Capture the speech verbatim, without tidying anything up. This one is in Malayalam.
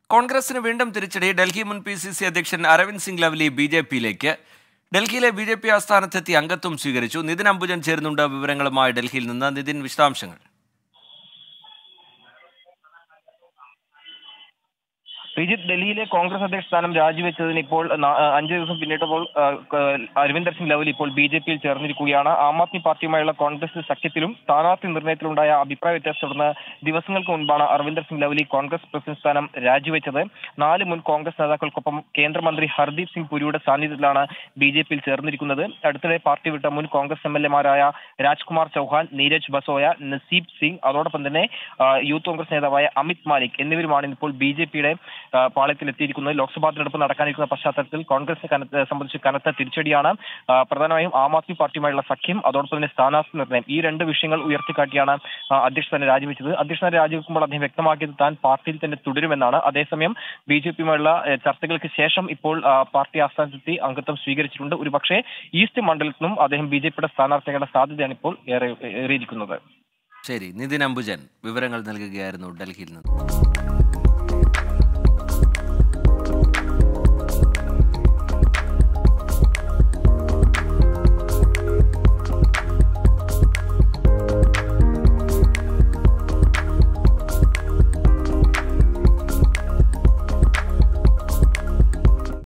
കോൺഗ്രസിന് വീണ്ടും തിരിച്ചടി. ഡൽഹി മുൻ പി സി സി അധ്യക്ഷൻ അരവിന്ദ് സിംഗ് ലവ്ലി ബി ജെ പിയിലേക്ക്. ഡൽഹിയിലെ ബി ജെ പി ആസ്ഥാനത്തെത്തി അംഗത്വം സ്വീകരിച്ചു. നിതിൻ അംബുജൻ ചേരുന്നുണ്ട് വിവരങ്ങളുമായി ഡൽഹിയിൽ നിന്ന്. നിതിൻ, വിശദാംശങ്ങൾ. ശ്രീജിത്ത്, ഡൽഹിയിലെ കോൺഗ്രസ് അധ്യക്ഷ സ്ഥാനം രാജിവെച്ചതിന് ഇപ്പോൾ അഞ്ചു ദിവസം പിന്നിട്ടപ്പോൾ അരവിന്ദർ സിംഗ് ലവ്ലി ഇപ്പോൾ ബി ജെ പിയിൽ ചേർന്നിരിക്കുകയാണ്. ആം ആദ്മി പാർട്ടിയുമായുള്ള കോൺഗ്രസ് സഖ്യത്തിലും സ്ഥാനാർത്ഥി നിർണയത്തിലുണ്ടായ അഭിപ്രായ വ്യത്യാസത്തെ തുടർന്ന് ദിവസങ്ങൾക്ക് മുൻപാണ് അരവിന്ദർ സിംഗ് ലവ്ലി കോൺഗ്രസ് പ്രസിഡന്റ് സ്ഥാനം രാജിവെച്ചത്. നാല് മുൻ കോൺഗ്രസ് നേതാക്കൾക്കൊപ്പം കേന്ദ്രമന്ത്രി ഹർദീപ് സിംഗ് പുരിയുടെ സാന്നിധ്യത്തിലാണ് ബി ജെ പിയിൽ ചേർന്നിരിക്കുന്നത്. അടുത്തിടെ പാർട്ടി വിട്ട മുൻ കോൺഗ്രസ് എം എൽ എമാരായ രാജ്കുമാർ ചൗഹാൻ, നീരജ് ബസോയ, നസീബ് സിംഗ്, അതോടൊപ്പം തന്നെ യൂത്ത് കോൺഗ്രസ് നേതാവായ അമിത് മാലിക് എന്നിവരുമാണ് ഇപ്പോൾ ബി ജെ പിയുടെ പാളയത്തിലെത്തിയിരിക്കുന്നത്. ലോക്സഭാ തെരഞ്ഞെടുപ്പ് നടക്കാനിരിക്കുന്ന പശ്ചാത്തലത്തിൽ കോൺഗ്രസിനെ സംബന്ധിച്ച് കനത്ത തിരിച്ചടിയാണ്. പ്രധാനമായും ആം ആദ്മി പാർട്ടിയുമായുള്ള സഖ്യം, അതോടൊപ്പം തന്നെ സ്ഥാനാർത്ഥി നിർണ്ണയം, ഈ രണ്ട് വിഷയങ്ങൾ ഉയർത്തിക്കാട്ടിയാണ് അധ്യക്ഷ തന്നെ രാജിവെച്ചത്. അധ്യക്ഷ തന്നെ രാജിവെക്കുമ്പോൾ അദ്ദേഹം വ്യക്തമാക്കിയത് താൻ പാർട്ടിയിൽ തന്നെ തുടരുമെന്നാണ്. അതേസമയം ബി ജെ പിയുമായുള്ള ചർച്ചകൾക്ക് ശേഷം ഇപ്പോൾ പാർട്ടി ആസ്ഥാനത്തെത്തി അംഗത്വം സ്വീകരിച്ചിട്ടുണ്ട്. ഒരു പക്ഷേ ഈസ്റ്റ് മണ്ഡലത്തിൽ നിന്നും അദ്ദേഹം ബി ജെ പിയുടെ സ്ഥാനാർത്ഥികളുടെ സാധ്യതയാണ് ഇപ്പോൾ ഏറെ ഏറിയിരിക്കുന്നത്. ശരി, നിതിൻ അംബുജൻ വിവരങ്ങൾ നൽകുകയായിരുന്നു ഡൽഹിയിൽ നിന്ന്.